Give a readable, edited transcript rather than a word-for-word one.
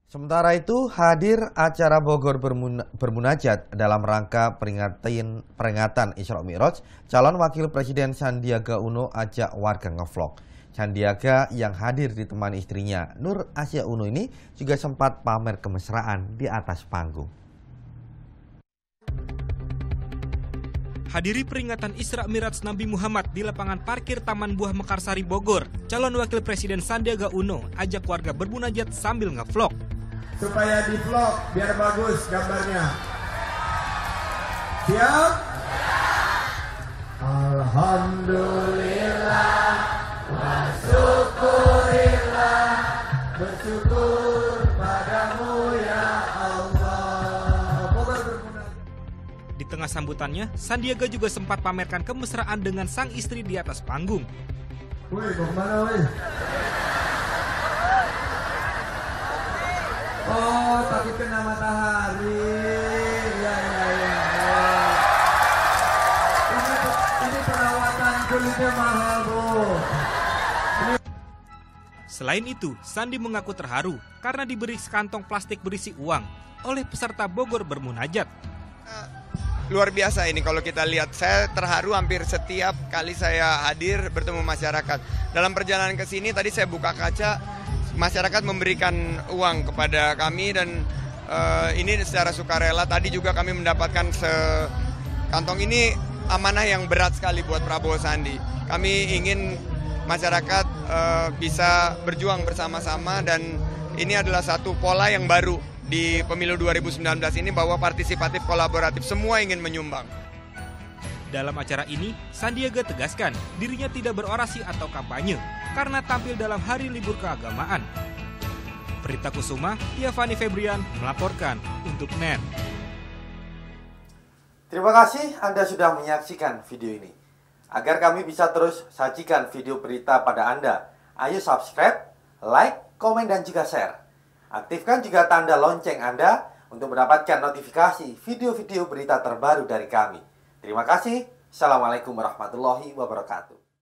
Sementara itu, hadir acara Bogor Bermunajat dalam rangka peringatan Isra Mi'raj, calon wakil Presiden Sandiaga Uno ajak warga ngevlog. Sandiaga yang hadir ditemani istrinya, Nur Asia Uno ini juga sempat pamer kemesraan di atas panggung. Hadiri peringatan Isra Mi'raj Nabi Muhammad di lapangan parkir Taman Buah Mekarsari Bogor, calon wakil Presiden Sandiaga Uno ajak warga bermunajat sambil ngevlog. Supaya di vlog biar bagus gambarnya. Siap? Alhamdulillah wa syukurillah, bersyukur padamu ya Allah. Di tengah sambutannya, Sandiaga juga sempat pamerkan kemesraan dengan sang istri di atas panggung. Woi, mau kemana woi? Oh, takut kena matahari. Ya. Ini perawatan kulitnya mahal, Bu. Selain itu, Sandi mengaku terharu karena diberi sekantong plastik berisi uang oleh peserta Bogor Bermunajat. Luar biasa ini kalau kita lihat. Saya terharu hampir setiap kali saya hadir bertemu masyarakat. Dalam perjalanan ke sini tadi saya buka kaca, masyarakat memberikan uang kepada kami dan ini secara sukarela. Tadi juga kami mendapatkan sekantong. Ini amanah yang berat sekali buat Prabowo Sandi. Kami ingin masyarakat bisa berjuang bersama-sama dan ini adalah satu pola yang baru di pemilu 2019 ini bahwa partisipatif kolaboratif, semua ingin menyumbang. Dalam acara ini, Sandiaga tegaskan dirinya tidak berorasi atau kampanye karena tampil dalam hari libur keagamaan. Prita Kusuma, Tiafani Febrian melaporkan untuk NET. Terima kasih Anda sudah menyaksikan video ini. Agar kami bisa terus sajikan video berita pada Anda, ayo subscribe, like, komen, dan juga share. Aktifkan juga tanda lonceng Anda untuk mendapatkan notifikasi video-video berita terbaru dari kami. Terima kasih. Assalamualaikum warahmatullahi wabarakatuh.